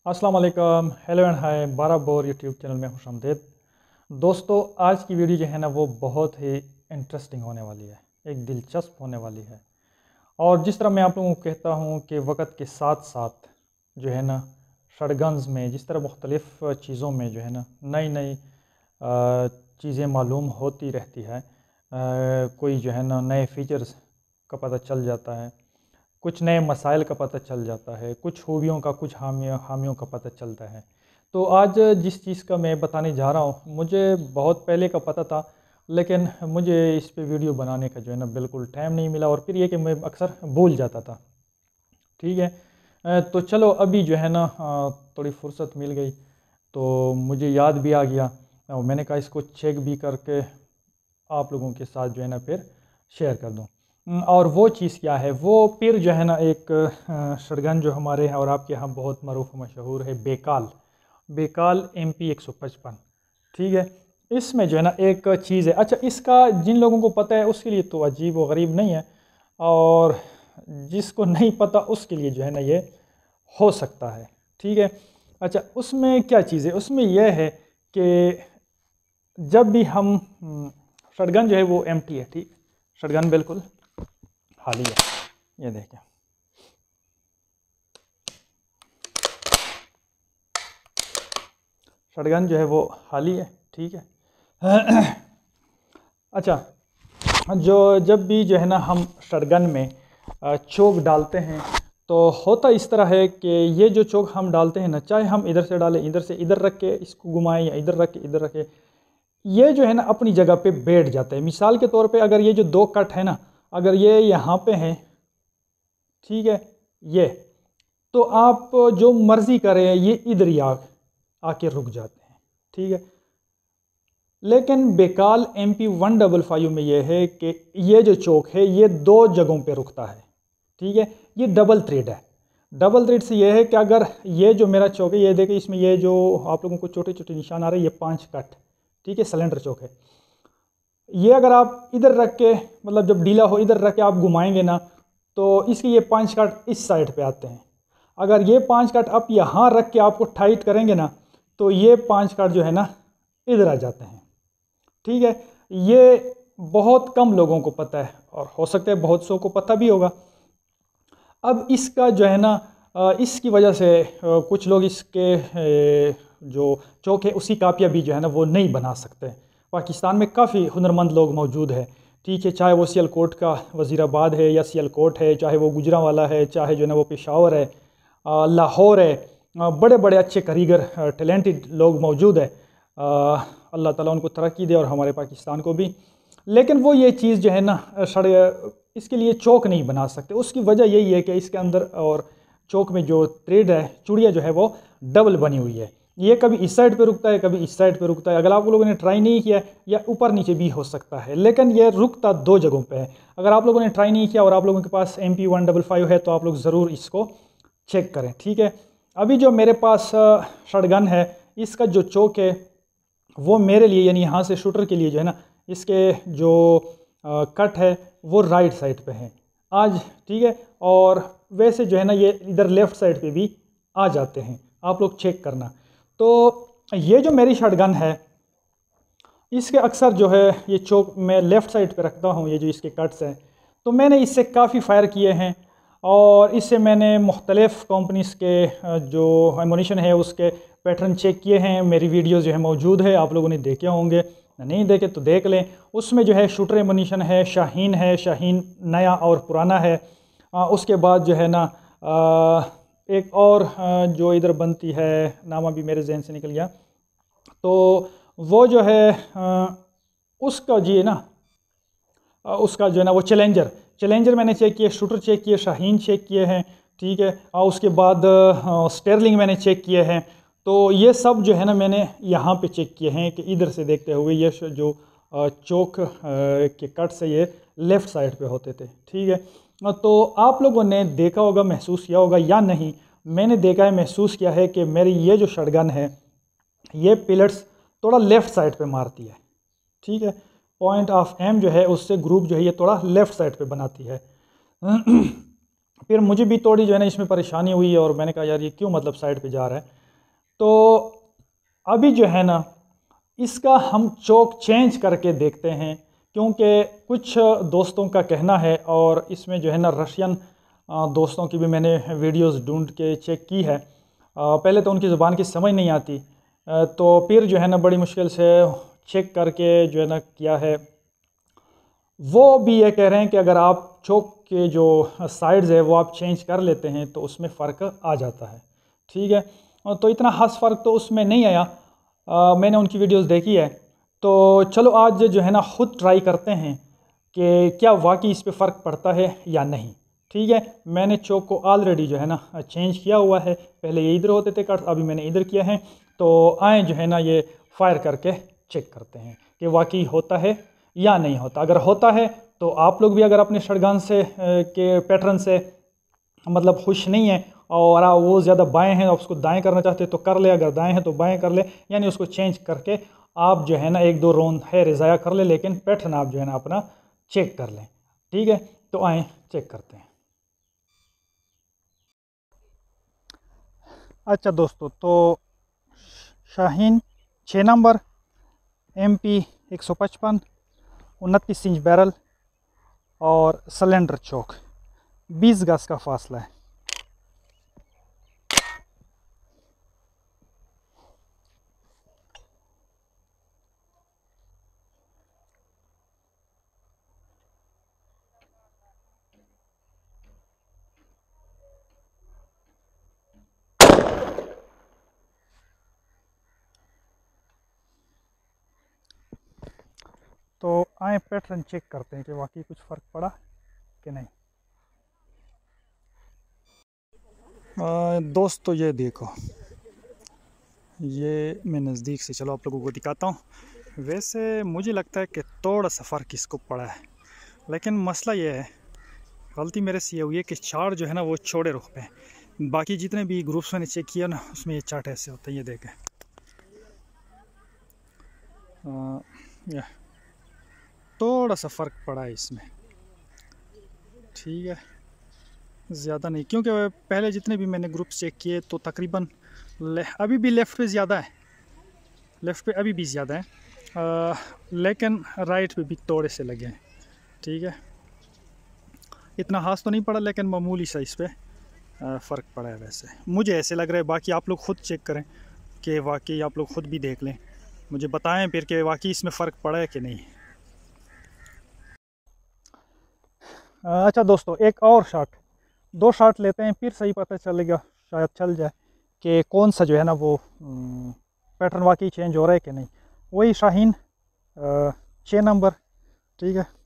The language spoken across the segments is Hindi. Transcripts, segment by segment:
अस्सलाम वालेकुम, hello and hi. 12 bore YouTube channel में खुशामदीद। दोस्तों, आज की वीडियो जो है ना वो बहुत ही इंटरेस्टिंग होने वाली है, एक दिलचस्प होने वाली है। और जिस तरह मैं आप लोगों को कहता हूँ कि वक्त के साथ साथ जो है ना शटगन्स में जिस तरह मुख्तलिफ़ चीज़ों में जो है ना नई नई चीज़ें मालूम होती रहती है। कोई जो है ना नए फीचर्स का पता चल जाता है, कुछ नए मसाइल का पता चल जाता है, कुछ खूबियों का, कुछ खामियों का पता चलता है। तो आज जिस चीज़ का मैं बताने जा रहा हूँ, मुझे बहुत पहले का पता था, लेकिन मुझे इस पे वीडियो बनाने का जो है ना बिल्कुल टाइम नहीं मिला, और फिर ये कि मैं अक्सर भूल जाता था। ठीक है। तो चलो अभी जो है ना थोड़ी फुर्सत मिल गई तो मुझे याद भी आ गया, और मैंने कहा इसको चेक भी करके आप लोगों के साथ जो है ना फिर शेयर कर दूं। और वो चीज़ क्या है, वो फिर जो है ना एक शटगन जो हमारे यहाँ और आपके यहाँ बहुत मरूफ मशहूर है, बेकाल। Baikal MP 155। ठीक है। इसमें जो है ना एक चीज़ है, अच्छा इसका जिन लोगों को पता है उसके लिए तो अजीब व गरीब नहीं है, और जिसको नहीं पता उसके लिए जो है ना ये हो सकता है। ठीक है। अच्छा, उसमें क्या चीज़ है, उसमें यह है कि जब भी हम शटगन जो है वो एम्प्टी है। ठीक, शटगन बिल्कुल खाली है, ये देखें। शटगन जो है वो खाली है। ठीक है। अच्छा, जो जब भी जो है ना हम शटगन में चोक डालते हैं तो होता इस तरह है कि ये जो चोक हम डालते हैं ना, चाहे हम इधर से डालें, इधर से इधर रख के इसको घुमाएं, या इधर रख के इधर रखें, ये जो है ना अपनी जगह पे बैठ जाता है। मिसाल के तौर पे अगर ये जो दो कट है ना, अगर ये यहाँ पे हैं, ठीक है, ये, तो आप जो मर्जी करें ये इधर ही आके रुक जाते हैं। ठीक है। लेकिन बेकाल MP 155 में यह है कि ये जो चोक है ये दो जगहों पे रुकता है। ठीक है। ये डबल थ्रेड है। डबल थ्रेड से यह है कि अगर ये जो मेरा चोक है, ये देखिए इसमें ये जो आप लोगों को छोटे छोटे निशान आ रहे हैं, ये 5 कट, ठीक है, सिलेंडर चोक है। ये अगर आप इधर रख के, मतलब जब ढीला हो इधर रख के आप घुमाएंगे ना, तो इसके ये 5 कट इस साइड पे आते हैं। अगर ये 5 कट आप यहाँ रख के आपको टाइट करेंगे ना, तो ये 5 कट जो है ना इधर आ जाते हैं। ठीक है। ये बहुत कम लोगों को पता है, और हो सकता है बहुत सौ को पता भी होगा। अब इसका जो है ना इसकी वजह से कुछ लोग इसके जो चौक है उसकी कापियाँ भी जो है ना वो नहीं बना सकते। पाकिस्तान में काफ़ी हुनरमंद लोग मौजूद हैं। ठीक है, चाहे वो सियालकोट का वज़ीराबाद है, या सियालकोट है, चाहे वो गुजरांवाला है, चाहे जो है ना वो पेशावर है, लाहौर है। बड़े बड़े अच्छे कारीगर, टैलेंटेड लोग मौजूद है। अल्लाह ताला उनको तरक्की दे, और हमारे पाकिस्तान को भी। लेकिन वो ये चीज़ जो है ना इसके लिए चौक नहीं बना सकते। उसकी वजह यही है कि इसके अंदर और चौक में जो थ्रेड है, चूड़िया जो है वो डबल बनी हुई है। ये कभी इस साइड पे रुकता है, कभी इस साइड पे रुकता है। अगर आप लोगों ने ट्राई नहीं किया, या ऊपर नीचे भी हो सकता है, लेकिन ये रुकता दो जगहों पे है। अगर आप लोगों ने ट्राई नहीं किया और आप लोगों के पास MP 155 है, तो आप लोग ज़रूर इसको चेक करें। ठीक है। अभी जो मेरे पास शटगन है, इसका जो चौक है वो मेरे लिए, यानी यहाँ से शूटर के लिए जो है ना, इसके जो कट है वो राइट साइड पे है आज। ठीक है। और वैसे जो है ना ये इधर लेफ़्ट साइड पे भी आ जाते हैं, आप लोग चेक करना। तो ये जो मेरी शटगन है, इसके अक्सर जो है ये चौक मैं लेफ़्ट साइड पे रखता हूँ। ये जो इसके कट्स हैं, तो मैंने इससे काफ़ी फायर किए हैं, और इससे मैंने मुख्तलिफ़ कंपनीज़ के जो एमुनिशन है उसके पैटर्न चेक किए हैं। मेरी वीडियोज़ जो है मौजूद है, आप लोगों ने देखे होंगे, नहीं देखे तो देख लें। उसमें जो है शूटर एमुनिशन है, शाहीन है, शाहीन नया और पुराना है। उसके बाद जो है ना एक और जो इधर बनती है, नाम अभी मेरे जहन से निकल गया, तो वो जो है उसका जी है ना, उसका जो है ना वो चैलेंजर मैंने चेक किए, शूटर चेक किए, शाहीन चेक किए हैं। ठीक है। और उसके बाद स्टेरलिंग मैंने चेक किए हैं। तो ये सब जो है ना मैंने यहाँ पे चेक किए हैं कि इधर से देखते हुए ये जो चौक के कट से ये लेफ़्ट साइड पे होते थे। ठीक है। तो आप लोगों ने देखा होगा, महसूस किया होगा या नहीं, मैंने देखा है, महसूस किया है कि मेरी ये जो शटगन है, ये पिलट्स थोड़ा लेफ़्ट साइड पे मारती है। ठीक है। पॉइंट ऑफ एम जो है उससे ग्रुप जो है ये थोड़ा लेफ़्ट साइड पे बनाती है। फिर मुझे भी थोड़ी जो है ना इसमें परेशानी हुई और मैंने कहा यार ये क्यों मतलब साइड पे जा रहा है। तो अभी जो है ना इसका हम चोक चेंज करके देखते हैं, क्योंकि कुछ दोस्तों का कहना है और इसमें जो है ना रशियन दोस्तों की भी मैंने वीडियोस ढूंढ के चेक की है। पहले तो उनकी ज़ुबान की समझ नहीं आती, तो फिर जो है ना बड़ी मुश्किल से चेक करके जो है ना किया है। वो भी ये कह रहे हैं कि अगर आप चोक के जो साइड्स है वो आप चेंज कर लेते हैं तो उसमें फ़र्क आ जाता है। ठीक है, तो इतना खास फ़र्क तो उसमें नहीं आया। मैंने उनकी वीडियोस देखी है, तो चलो आज जो है ना ख़ुद ट्राई करते हैं कि क्या वाकई इस पे फ़र्क पड़ता है या नहीं। ठीक है, मैंने चोक को ऑलरेडी जो है ना चेंज किया हुआ है, पहले ये इधर होते थे कट, अभी मैंने इधर किया है। तो आए जो है ना ये फायर करके चेक करते हैं कि वाकई होता है या नहीं होता। अगर होता है तो आप लोग भी अगर अपने शटगन से के पैटर्न से मतलब खुश नहीं है और वो ज़्यादा बाएं हैं, आप उसको दाएं करना चाहते हैं तो कर ले, अगर दाएं हैं तो बाएं कर ले, यानी उसको चेंज करके आप जो है ना एक दो राउंड है रिज़ाया कर ले, लेकिन पैटर्न आप जो है ना अपना चेक कर लें। ठीक है, तो आए चेक करते हैं। अच्छा दोस्तों, तो Shaheen 6 number MP 155 29 inch barrel और सिलेंडर चोक, 20 गज का फासला है। तो आए पैटर्न चेक करते हैं कि वाकई कुछ फ़र्क पड़ा कि नहीं। दोस्तों ये देखो, ये मैं नज़दीक से चलो आप लोगों को दिखाता हूँ। वैसे मुझे लगता है कि थोड़ा सा फ़र्क इसको पड़ा है, लेकिन मसला ये है, गलती मेरे से ये हुई है कि चार्ट जो है ना वो छोड़े रुख पे, बाकी जितने भी ग्रुप्स मैंने चेक किया ना उसमें ये चार्ट ऐसे होते हैं। ये देखें, थोड़ा सा फ़र्क पड़ा है इसमें। ठीक है, ज़्यादा नहीं, क्योंकि पहले जितने भी मैंने ग्रुप्स चेक किए तो तकरीबन अभी भी लेफ़्ट पे ज़्यादा है, लेफ़्ट पे अभी भी ज़्यादा है, लेकिन राइट पे भी थोड़े से लगे हैं। ठीक है, इतना खास तो नहीं पड़ा, लेकिन मामूली सा इस पर फ़र्क पड़ा है। वैसे मुझे ऐसे लग रहा है, बाकी आप लोग ख़ुद चेक करें कि वाकई आप लोग ख़ुद भी देख लें, मुझे बताएं फिर कि वाकई इसमें फ़र्क पड़ा है कि नहीं। अच्छा दोस्तों, एक और शॉट, 2 शॉट लेते हैं, फिर सही पता चलेगा, शायद चल जाए कि कौन सा जो है ना वो पैटर्न वाकई चेंज हो रहा है कि नहीं। वही शाहीन 6 नंबर। ठीक है,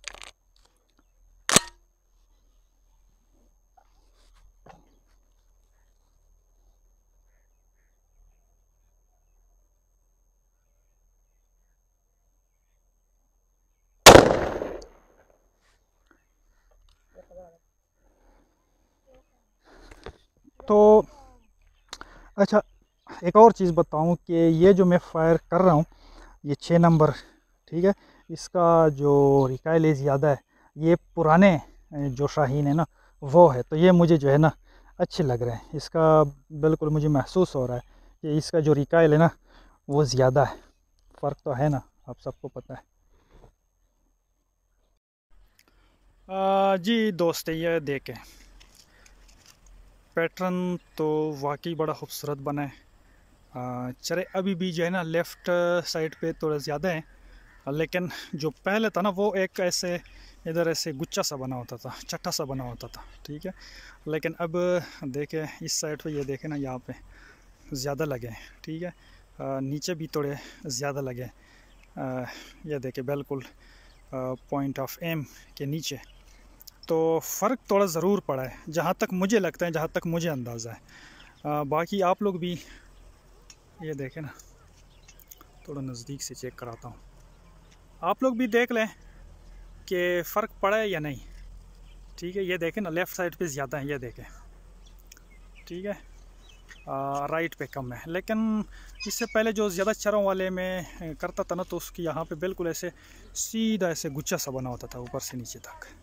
तो अच्छा एक और चीज़ बताऊं कि ये जो मैं फायर कर रहा हूँ ये 6 नंबर, ठीक है, इसका जो रिकाइल ज़्यादा है, ये पुराने जो शाहीन है ना वो है, तो ये मुझे जो है ना अच्छे लग रहे हैं। इसका बिल्कुल मुझे महसूस हो रहा है कि इसका जो रिकाइल है ना वो ज़्यादा है। फ़र्क तो है ना, आप सबको पता है। जी दोस्त, ये देखें, पैटर्न तो वाकई बड़ा खूबसूरत बना है। चले अभी भी जो है ना लेफ़्ट साइड पे थोड़ा ज़्यादा है, लेकिन जो पहले था ना वो एक ऐसे इधर ऐसे गुच्छा सा बना होता था, चट्टा सा बना होता था। ठीक है, लेकिन अब देखें इस साइड पे, ये देखें ना यहाँ पे ज़्यादा लगे हैं। ठीक है, नीचे भी थोड़े ज़्यादा लगे। ये देखें बिल्कुल पॉइंट ऑफ एम के नीचे, तो फ़र्क थोड़ा ज़रूर पड़ा है, जहाँ तक मुझे लगता है, जहाँ तक मुझे अंदाज़ा है। बाकी आप लोग भी ये देखें ना, थोड़ा नज़दीक से चेक कराता हूँ, आप लोग भी देख लें कि फ़र्क पड़ा है या नहीं। ठीक है, ये देखें ना लेफ़्ट साइड पे ज़्यादा है, ये देखें। ठीक है, राइट पे कम है, लेकिन इससे पहले जो ज़्यादा चरों वाले में करता था ना तो उसकी यहाँ पे बिल्कुल ऐसे सीधा ऐसे गुच्छा सा बना होता था ऊपर से नीचे तक।